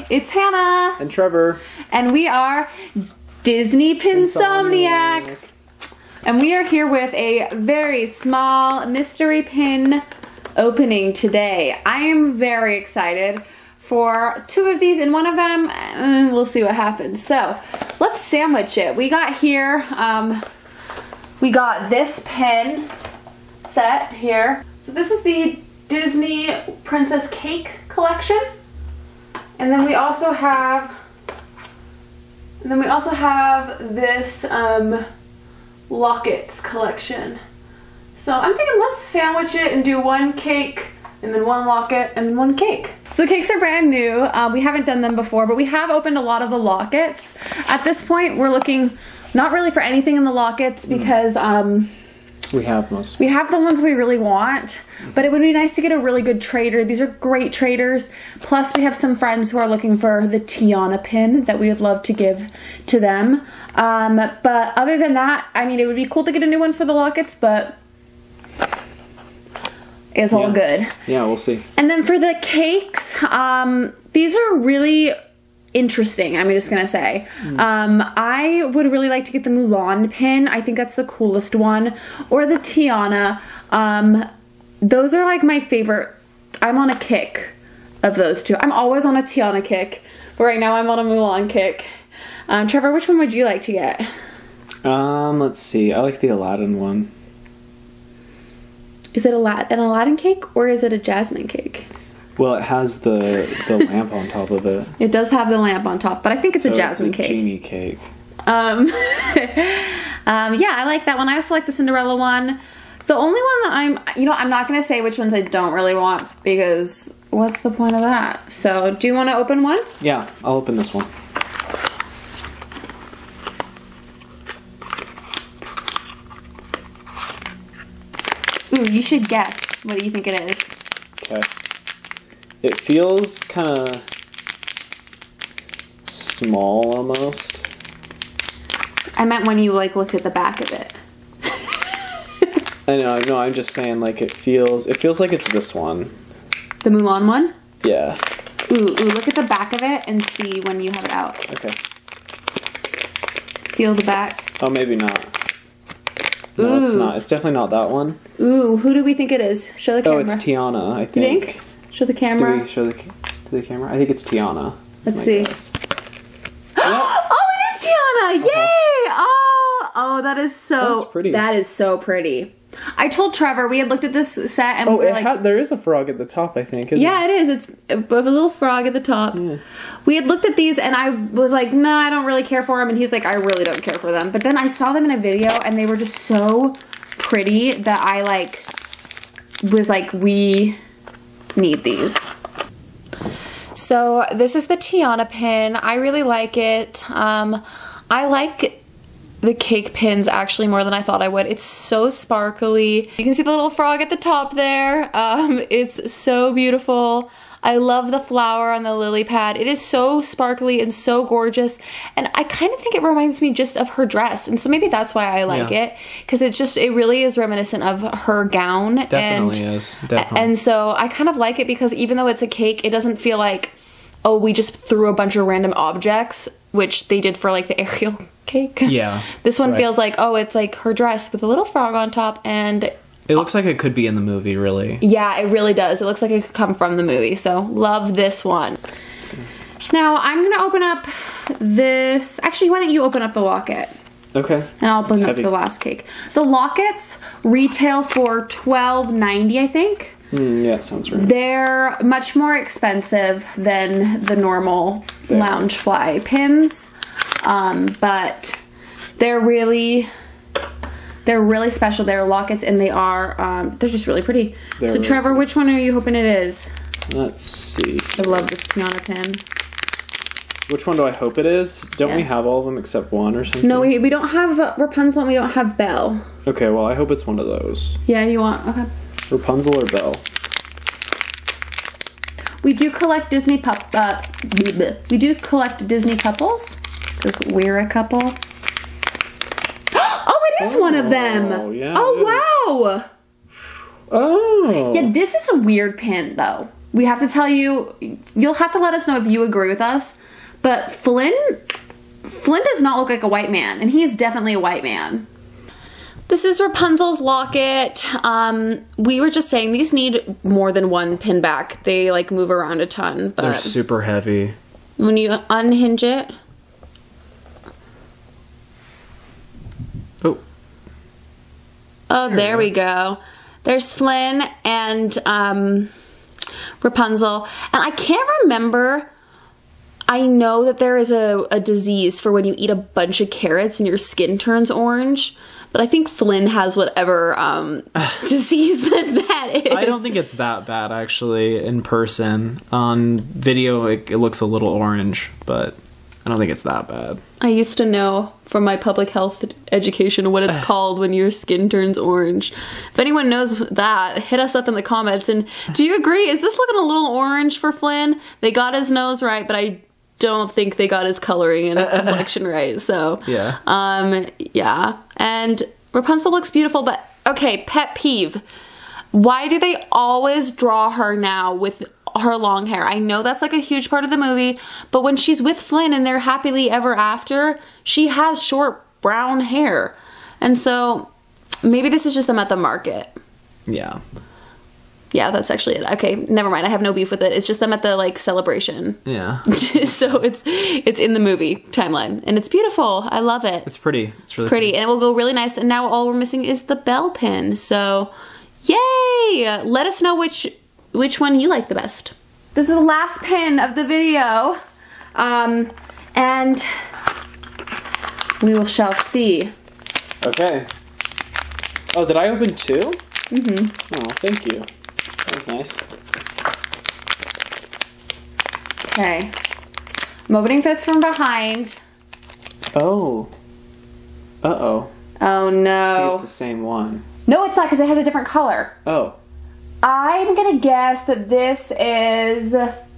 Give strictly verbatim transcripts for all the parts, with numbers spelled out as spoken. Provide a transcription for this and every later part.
It's Hannah. And Trevor. And we are Disney Pinsomniac. And we are here with a very small mystery pin opening today. I am very excited for two of these, and one of them, uh, we'll see what happens. So let's sandwich it. We got here, um, we got this pin set here. So this is the Disney Princess Cake collection. And then we also have, and then we also have this um, Lockets collection. So I'm thinking let's sandwich it and do one cake and then one locket and one cake. So the cakes are brand new. Uh, we haven't done them before, but we have opened a lot of the lockets. At this point, we're looking not really for anything in the lockets because um, we have most. We have the ones we really want, but it would be nice to get a really good trader. These are great traders. Plus, we have some friends who are looking for the Tiana pin that we would love to give to them. Um, but other than that, I mean, it would be cool to get a new one for the lockets, but it's all yeah. good. Yeah, we'll see. And then for the cakes, um, these are really interesting, I'm just gonna say. Mm. Um, I would really like to get the Mulan pin. I think that's the coolest one. Or the Tiana. Um, those are like my favorite. I'm on a kick of those two. I'm always on a Tiana kick, but right now I'm on a Mulan kick. Um, Trevor, which one would you like to get? Um, let's see. I like the Aladdin one. Is it a Alad- an Aladdin cake or is it a jasmine cake? Well, it has the the lamp on top of it. It does have the lamp on top, but I think it's so a jasmine it's a cake. Genie cake. Um, um, yeah, I like that one. I also like the Cinderella one. The only one that I'm, you know, I'm not going to say which ones I don't really want because what's the point of that? So, do you want to open one? Yeah, I'll open this one. Ooh, you should guess. What do you think it is? Okay. It feels kind of small almost. I meant when you like looked at the back of it. I know, no, I'm just saying like it feels, it feels like it's this one. The Mulan one? Yeah. Ooh, ooh, look at the back of it and see when you have it out. Okay. Feel the back. Oh, maybe not. No, Ooh. it's not. It's definitely not that one. Ooh, who do we think it is? Show the camera. Oh, it's Tiana, I think. You think? Show the camera. Do we show the, to the camera? I think it's Tiana. Let's see. Guess. Oh, it is Tiana! Yay! Oh, oh, that is so. That's pretty. That is so pretty. I told Trevor we had looked at this set and oh, we were it like, had, there is a frog at the top, I think. Isn't yeah, it is. It's with a little frog at the top. Yeah. We had looked at these and I was like, nah, I don't really care for them. And he's like, I really don't care for them. But then I saw them in a video and they were just so pretty that I like was like, we need these. So this is the Tiana pin. I really like it. Um, I like the cake pins actually more than I thought I would. It's so sparkly. You can see the little frog at the top there. Um, it's so beautiful. I love the flower on the lily pad. It is so sparkly and so gorgeous. And I kind of think it reminds me just of her dress. And so maybe that's why I like yeah. it. Because it's just, it really is reminiscent of her gown. Definitely and, is. Definitely. And so I kind of like it because even though it's a cake, it doesn't feel like, oh, we just threw a bunch of random objects, which they did for like the Ariel cake. Yeah. This one right. feels like, oh, it's like her dress with a little frog on top and it looks like it could be in the movie, really. yeah, it really does. It looks like it could come from the movie. So love this one. Now I'm gonna open up this. Actually, why don't you open up the locket? Okay. And I'll open it's up heavy. the last cake. The lockets retail for twelve ninety, I think. Mm, yeah, sounds right. They're much more expensive than the normal There. Loungefly pins, um, but they're really, they're really special. They're lockets, and they are, um, they're just really pretty. They're so, really Trevor, pretty. which one are you hoping it is? Let's see. I love this Tiana pin. Which one do I hope it is? Don't Yeah. we have all of them except one or something? No, we, we don't have Rapunzel and we don't have Belle. Okay, well, I hope it's one of those. Yeah, you want, okay. Rapunzel or Belle? We do collect Disney pup. Uh, we do collect Disney couples because we're a couple. Oh, it is oh, one of them. Yeah, oh wow. Oh. Yeah, this is a weird pin though. we have to tell you, you'll have to let us know if you agree with us, but Flynn, Flynn does not look like a white man, and he is definitely a white man. This is Rapunzel's locket. Um, we were just saying these need more than one pin back. They like move around a ton, but they're super heavy. When you unhinge it, oh, oh, there, there we go. go. There's Flynn and um, Rapunzel, and I can't remember. I know that there is a, a disease for when you eat a bunch of carrots and your skin turns orange. But I think Flynn has whatever um, disease that that is. I don't think it's that bad, actually, in person. On video, it, it looks a little orange, but I don't think it's that bad. I used to know from my public health education what it's called when your skin turns orange. If anyone knows that, hit us up in the comments. And do you agree? Is this looking a little orange for Flynn? They got his nose right, but I don't think they got his coloring and complexion right. So yeah, um, yeah. And Rapunzel looks beautiful, but okay, pet peeve. Why do they always draw her now with her long hair? I know that's like a huge part of the movie, but when she's with Flynn and they're happily ever after, she has short brown hair. And so maybe this is just them at the market. Yeah. Yeah, that's actually it. Okay, never mind. I have no beef with it. It's just them at the like celebration. Yeah. So it's it's in the movie timeline, and it's beautiful. I love it. It's pretty. It's really it's pretty, pretty. and it will go really nice. And now all we're missing is the bell pin. So, yay! Let us know which which one you like the best. This is the last pin of the video, um, and we will shall see. Okay. Oh, did I open two? Mm-hmm. Oh, thank you. That was nice. Okay. I'm opening this from behind. Oh. Uh-oh. Oh I think no. it's the same one. No, it's not, because it has a different color. Oh. I'm gonna guess that this is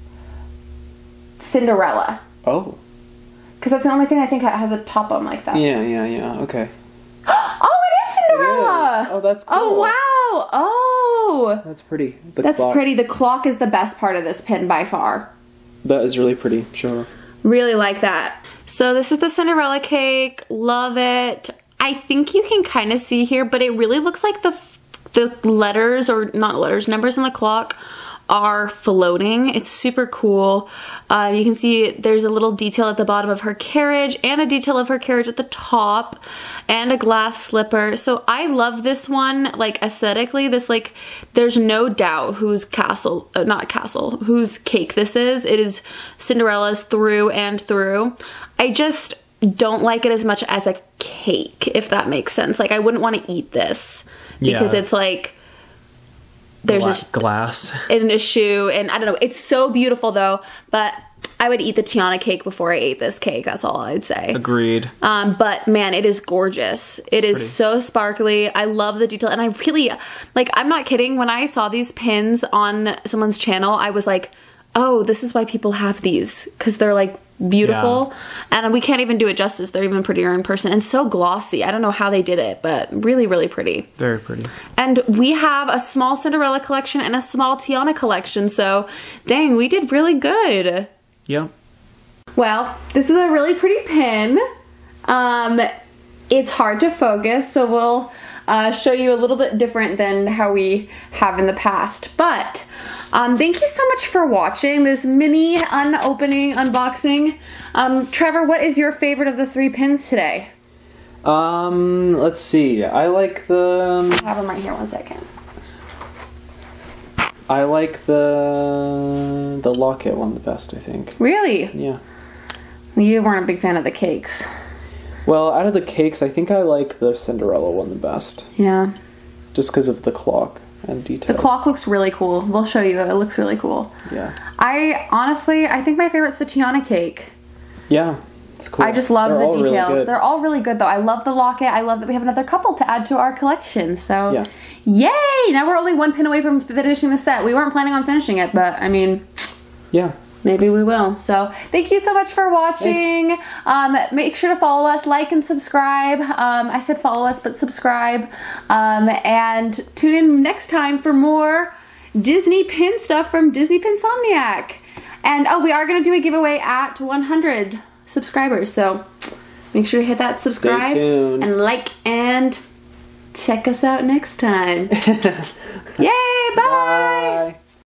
Cinderella. Oh. Because that's the only thing I think has a top on like that. Yeah, yeah, yeah. Okay. Oh, it is Cinderella! It is. Oh, that's cool. Oh, wow! Oh! That's pretty. The That's clock. pretty. The clock is the best part of this pin by far. That is really pretty. Sure. Really like that. So this is the Cinderella cake. Love it. I think you can kind of see here, but it really looks like the the letters, or not letters, numbers on the clock are floating. It's super cool. Uh, you can see there's a little detail at the bottom of her carriage and a detail of her carriage at the top and a glass slipper. So I love this one, like aesthetically. This, like, there's no doubt whose castle, uh, not castle, whose cake this is. It is Cinderella's through and through. I just don't like it as much as a cake, if that makes sense. Like, I wouldn't want to eat this because Yeah. it's like, there's Gla- this glass in a shoe, and I don't know. It's so beautiful though, but I would eat the Tiana cake before I ate this cake. That's all I'd say. Agreed. Um, but man, it is gorgeous. It is pretty. so sparkly. I love the detail, and I really, like, I'm not kidding. When I saw these pins on someone's channel, I was like, oh, this is why people have these, because they're like beautiful, yeah. And we can't even do it justice. They're even prettier in person and so glossy. I don't know how they did it, but really, really pretty. Very pretty. And we have a small Cinderella collection and a small Tiana collection, so dang, we did really good. Yep. Well, this is a really pretty pin. Um, it's hard to focus, so we'll uh, show you a little bit different than how we have in the past. But um, thank you so much for watching this mini unopening unboxing. Um, Trevor, what is your favorite of the three pins today? Um, let's see. I like the... Um, I have them right here, one second. I like the the locket one the best, I think. Really? Yeah. You weren't a big fan of the cakes. Well, out of the cakes, I think I like the Cinderella one the best. Yeah. Just because of the clock and detail. The clock looks really cool. We'll show you. It looks really cool. Yeah. I honestly, I think my favorite's the Tiana cake. Yeah. It's cool. I just love They're the all details. really good. They're all really good though. I love the locket. I love that we have another couple to add to our collection. So, Yeah. yay! Now we're only one pin away from finishing the set. We weren't planning on finishing it, but I mean, Yeah. maybe we will. So thank you so much for watching. Um, make sure to follow us, like and subscribe. Um, I said follow us, but subscribe. Um, and tune in next time for more Disney pin stuff from Disney Pinsomniac. And oh, we are going to do a giveaway at one hundred subscribers. So make sure you hit that subscribe Stay tuned. and like and check us out next time. Yay, bye. Bye.